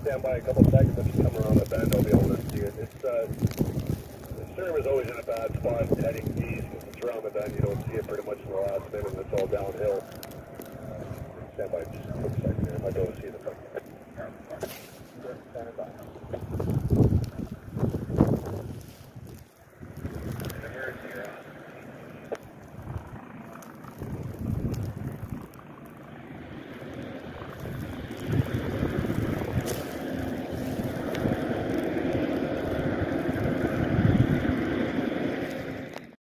stand by a couple seconds. If you come around the bend, I'll be able to see it. It's, the strum is always in a bad spot heading east. If it's around the bend, you don't see it pretty much in the last minute, and it's all downhill. Stand by just a quick second here. I might be able to see the front. Stand by.